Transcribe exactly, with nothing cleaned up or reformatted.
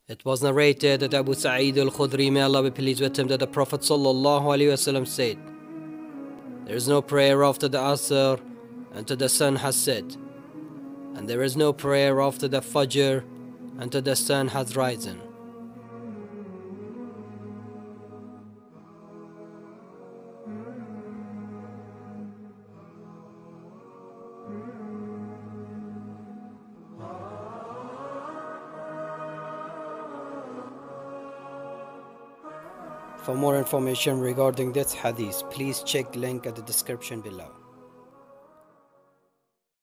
It was narrated that Abu Sa'id al-Khudri, may Allah be pleased with him, that the Prophet ﷺ said, "There is no prayer after the Asr until the sun has set, and there is no prayer after the Fajr until the sun has risen." For more information regarding this hadith, please check link at the description below.